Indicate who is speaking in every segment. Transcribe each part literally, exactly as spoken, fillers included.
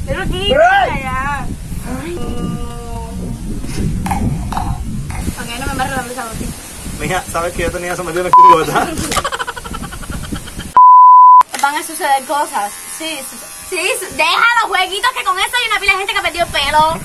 Speaker 1: Pero aquí, allá. Ay. Ok, no me embarro la mesa, Boti.
Speaker 2: Mija, ¿sabes que yo tenía eso metido en el culo, verdad?
Speaker 1: Van a suceder cosas. Sí, sí, deja los jueguitos que con eso hay una pila de gente que ha perdido el pelo.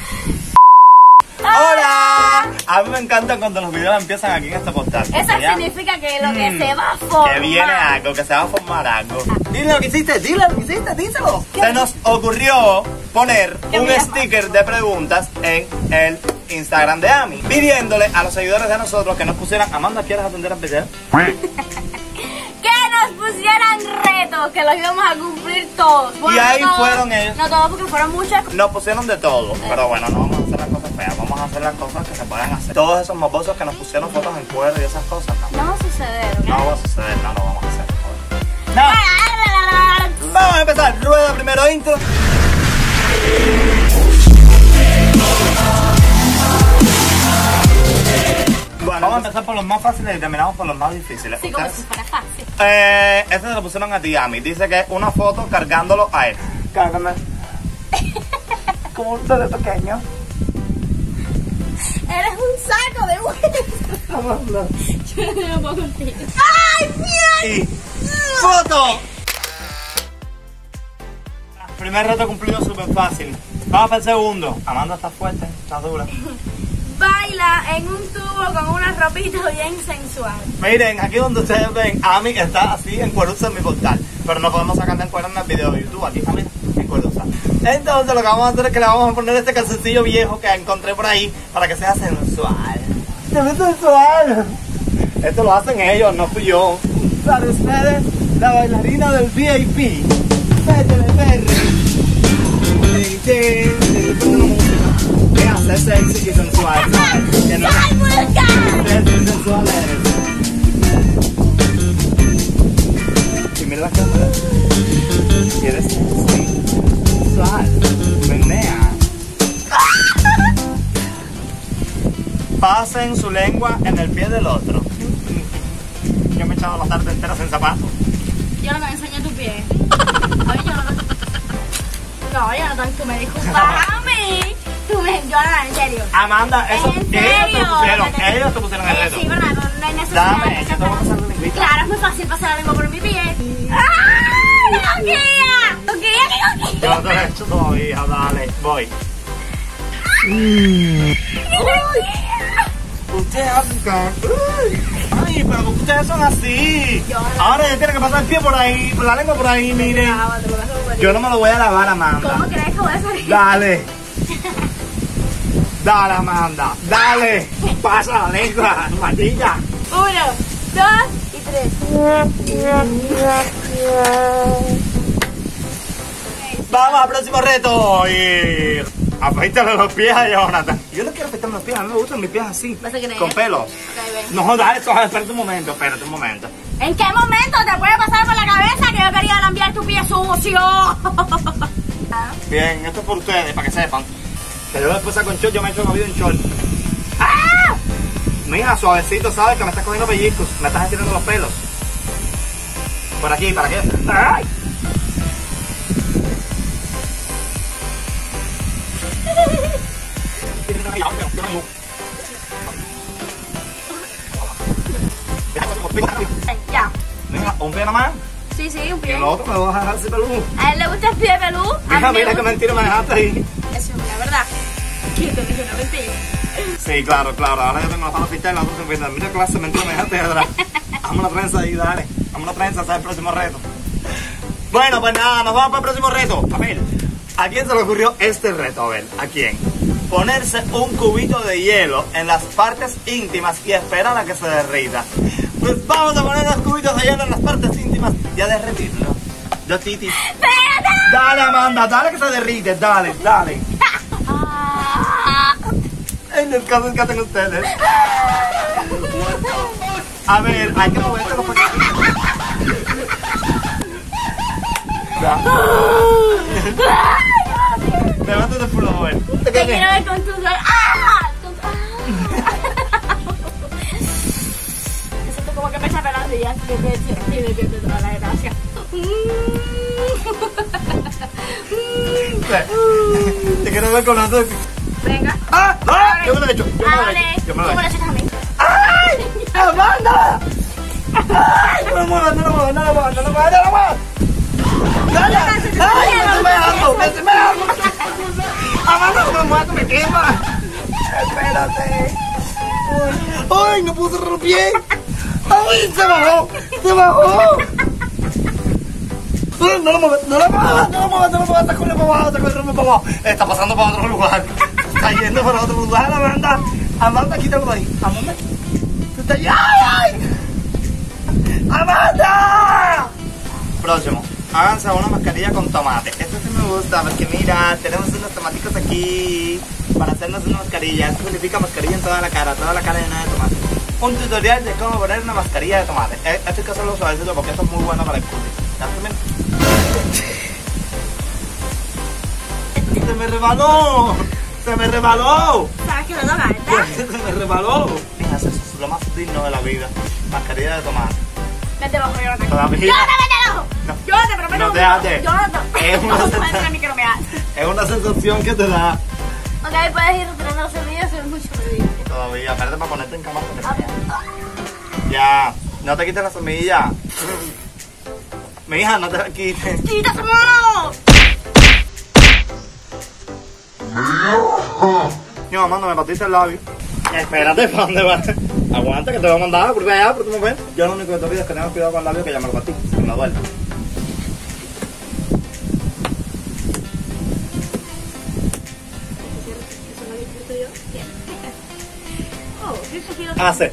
Speaker 2: ¡Hola! A mí me encanta cuando los videos empiezan aquí en este portal.
Speaker 1: Eso
Speaker 2: ¿ya?
Speaker 1: significa que lo que
Speaker 2: Mm,
Speaker 1: se va a formar.
Speaker 2: Que viene algo, que se va a formar algo. Dile lo que hiciste, dile lo que hiciste, díselo. Se nos ocurrió poner un
Speaker 1: mira,
Speaker 2: sticker de preguntas en el Instagram de Ami, pidiéndole a los seguidores de nosotros que nos pusieran. Amanda, ¿quieres atender al video?
Speaker 1: Que nos pusieran retos, que los íbamos a cumplir todos.
Speaker 2: Y ahí
Speaker 1: no todos,
Speaker 2: fueron ellos.
Speaker 1: No todos, porque fueron muchas.
Speaker 2: Nos pusieron de todo, pero bueno, no vamos a hacer las cosas feas, vamos a hacer las cosas que se puedan hacer. Todos esos mocosos que nos pusieron fotos en cuero y esas cosas, no.
Speaker 1: No va a suceder, ¿ok?
Speaker 2: No va a suceder, no lo vamos a hacer. No. Vamos a empezar, rueda primero intro. Bueno, vamos a empezar por los más fáciles y terminamos por los más difíciles.
Speaker 1: Sí, como
Speaker 2: ¿Ustedes?
Speaker 1: si fuera fácil.
Speaker 2: Eh, este se lo pusieron a ti, Ami. Dice que es una foto cargándolo a él. Cárgame. Como un bebé pequeño.
Speaker 1: Eres un saco de huevos. Yo no puedo contigo. ¡Ay, mierda!
Speaker 2: Y ¡foto! Primer reto cumplido súper fácil. Vamos para el segundo. Amanda está fuerte, está dura.
Speaker 1: Baila en un tubo con una ropita bien sensual.
Speaker 2: Miren, aquí donde ustedes ven, Ami está así en cueruza en mi portal. Pero no podemos sacarla en cueruza en el video de YouTube. Aquí está, mira, en cueruza. Entonces lo que vamos a hacer es que le vamos a poner este calzoncillo viejo que encontré por ahí para que sea sensual. ¡Se ve sensual! Esto lo hacen ellos, no fui yo. Para ustedes, la bailarina del V I P. Pérrele, pérrele. Que hace sexy y sensual. Que no
Speaker 1: ¡Ay, mueca!
Speaker 2: es sensual eres. Y mira la cámara. Y eres sexy, sensual, menea. Pasen su lengua en el pie del otro. Yo me he echado la tarde entera sin zapatos.
Speaker 1: Yo no te enseñé tu pie. Oye, yo no te... No, yo no te... Tú me disculpas a mí. Tú me... Yo no, en serio.
Speaker 2: Amanda, eso
Speaker 1: ¿En
Speaker 2: ellos te
Speaker 1: serio?
Speaker 2: pusieron, ellos te pusieron el
Speaker 1: Eh,
Speaker 2: reto.
Speaker 1: sí, pero no, no hay necesidad.
Speaker 2: Dame,
Speaker 1: de
Speaker 2: yo te voy a pasar la lengüita.
Speaker 1: Claro, es muy fácil pasar la lengua por mi pie. ¡Ay, coquilla! ¡Coquilla, qué coquilla!
Speaker 2: Yo no te lo he hecho todavía, dale, voy. Ustedes hacen... Ay, pero porque ustedes son así. Ahora ya tiene que pasar el pie por ahí, por la lengua por ahí, miren. Yo no me lo voy a lavar, Amanda.
Speaker 1: ¿Cómo crees que voy a salir?
Speaker 2: Dale. Dale, Amanda. Dale. Pasa la lengua, maldita.
Speaker 1: Uno, dos y tres.
Speaker 2: Vamos al próximo reto. Y... afeítale los pies a Jonathan. Yo no quiero afeitarme los pies, a mí me gustan mis pies así.
Speaker 1: ¿Vas a creer?
Speaker 2: Con pelos.
Speaker 1: Ok, ven.
Speaker 2: No, dale, espérate un momento, espérate un momento.
Speaker 1: ¿En qué momento te puede pasar por la cabeza que yo quería lambiar tu pie sucio?
Speaker 2: Bien, esto es por ustedes, para que sepan. Que yo después saco en short, yo me echo la vida en short.
Speaker 1: ¡Ah!
Speaker 2: Mira, suavecito, ¿sabes? Que me estás cogiendo pellizcos, me estás estirando los pelos. Por aquí, ¿para qué? ¡Ay!
Speaker 1: Ya.
Speaker 2: Mira, un pie nomás.
Speaker 1: Sí, sí, un
Speaker 2: Y
Speaker 1: pie.
Speaker 2: el otro me lo vas a dejar así peludo.
Speaker 1: A él le gusta el pie peludo. A
Speaker 2: Mira,
Speaker 1: mí me
Speaker 2: mira qué
Speaker 1: gusta-
Speaker 2: mentira me dejaste ahí.
Speaker 1: Eso es una verdad. ¿Quién te dice una mentira?
Speaker 2: Sí, claro, claro. Ahora yo tengo la pala pintada y la otra sin pintar. Mira qué clase de mentira me dejaste atrás. Vamos una trenza ahí, dale. Vamos una trenza, ese es el próximo reto. Bueno, pues nada, nos vamos para el próximo reto. A ver, ¿a quién se le ocurrió este reto? A ver, ¿a quién? Ponerse un cubito de hielo en las partes íntimas y esperar a que se derrita. Pues vamos a poner los cubitos de hielo en las partes íntimas y a derretirlo. Los titis.
Speaker 1: ¡Espérate!
Speaker 2: Dale, Amanda, dale que se derrite, dale, dale.
Speaker 1: Ah.
Speaker 2: En el caso que hacen ustedes. A ver, hay que moverse los paquetitos. Ya. Levántate, por favor.
Speaker 1: Te quiero ver con tus... ¡Ah! Con- ¡Ah! Me siento como que me echa pelas y ya se me pierde, pierde toda la gracia.
Speaker 2: Sí. Te quiero ver con la dos.
Speaker 1: Venga.
Speaker 2: ¡Ah! ¡Ah! Yo me lo he hecho. Yo me lo he
Speaker 1: Hable.
Speaker 2: hecho. Yo me
Speaker 1: Tú
Speaker 2: lo
Speaker 1: me
Speaker 2: he
Speaker 1: lo
Speaker 2: hecho.
Speaker 1: echas a mí.
Speaker 2: ¡Ay! ¡Amanda! ¡Ay! No lo muevas, no lo muevas, no lo muevas, no lo muevas, no lo muevas. ¡Dale! ¡Ay! ¡Me estoy meando! ¡Me estoy meando! ¡Amanda, no me muevas, que me quema! Espérate. ¡Ay! No puedo cerrar bien. ¡Ay! ¡Se bajó! ¡Se bajó! No lo muevas, no lo muevas, no lo muevas, no lo muevas, sacudirme para abajo, sacudirme para abajo. Está pasando para otro lugar. Está yendo para otro lugar, Amanda. Amanda, quítalo de ahí. Amanda, tú estás allá. ¡Ay! ¡Amanda! Próximo. Háganse una mascarilla con tomate. Esto sí me gusta porque mira, tenemos unos tomaticos aquí para hacernos una mascarilla. Esto significa mascarilla en toda la cara, toda la cara llena de tomate. Un tutorial de cómo poner una mascarilla de tomate. Esto hay que hacerlo suavecito porque esto es muy bueno para el cutis. ¡Se me rebaló! ¡Se me rebaló!
Speaker 1: ¿Sabes que me toca, verdad?
Speaker 2: ¡Se me rebaló! Fíjate, eso es lo más digno de la vida. Mascarilla de tomate.
Speaker 1: Vete abajo, Jonathan.
Speaker 2: Todavía.
Speaker 1: ¡Jonathan, vete abajo!
Speaker 2: No.
Speaker 1: Jonathan, pero
Speaker 2: No
Speaker 1: vete
Speaker 2: te
Speaker 1: abajo.
Speaker 2: haces.
Speaker 1: Jonathan.
Speaker 2: Es una
Speaker 1: No,
Speaker 2: sensación.
Speaker 1: puedes a mí que no me hagas.
Speaker 2: Es una sensación que te da.
Speaker 1: Ok, puedes ir retirando los semillas, es mucho pedir.
Speaker 2: Todavía, espérate para ponerte en cámara.
Speaker 1: A ver.
Speaker 2: Ya, no te quites la semilla. Mi hija, no te la quites.
Speaker 1: ¡Quítaselo!
Speaker 2: Yo, mamá, no me partiste el labio. Espérate, ¿para dónde vas? Aguanta, que te voy a mandar por allá, por tu mujer. Yo lo único que te pido es que tengas cuidado con el labio, que ya me lo partí, que me duele.
Speaker 1: Oh, eso quiero.
Speaker 2: Hace.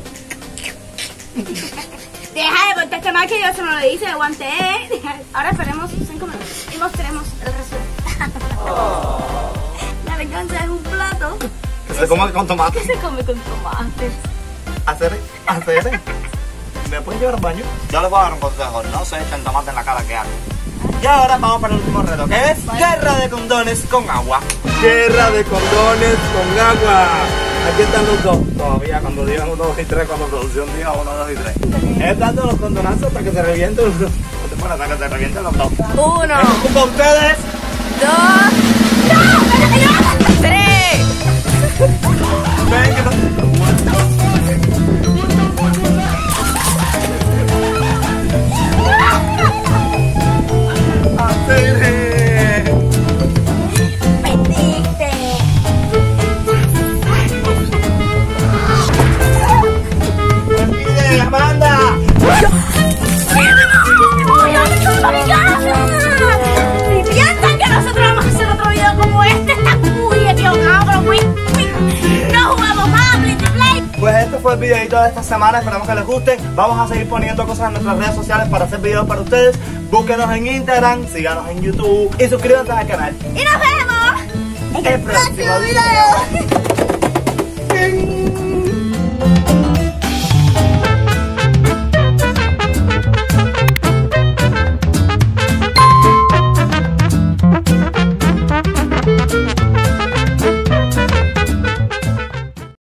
Speaker 1: Deja de voltearte mal que yo eso no lo hice, aguanté. Ahora esperemos cinco minutos y mostremos el resultado. La venganza es un plato
Speaker 2: Que se come con tomate.
Speaker 1: que se come con tomates.
Speaker 2: Hacer, hacer. ¿Me puedes llevar al baño? Yo les voy a dar un consejo, no se echen tomate en la cara que hago. Y ahora vamos para el último reto, que es guerra de condones con agua. Guerra de condones con agua. Aquí están los dos. Todavía cuando digan uno, dos y tres, cuando producción diga uno, dos y tres. Es dando los condonazos hasta que se revienten los dos. Bueno, hasta que se revienten los dos.
Speaker 1: Uno,
Speaker 2: Es con ustedes.
Speaker 1: dos, no, tres.
Speaker 2: Ven que no.
Speaker 1: Perdiste.
Speaker 2: ¡Pide, Amanda!
Speaker 1: Si piensan que nosotros vamos a hacer otro video como este, están muy equivocados, pero muy, muy. No jugamos más Play to Play.
Speaker 2: Pues este fue el videito de esta semana, esperamos que les guste. Vamos a seguir poniendo cosas en nuestras redes sociales para hacer videos para ustedes. Búsquenos en Instagram, síganos en YouTube y suscríbanse al canal.
Speaker 1: Y nos vemos en
Speaker 2: El
Speaker 1: el
Speaker 2: próximo
Speaker 1: próximo
Speaker 2: video.
Speaker 1: video.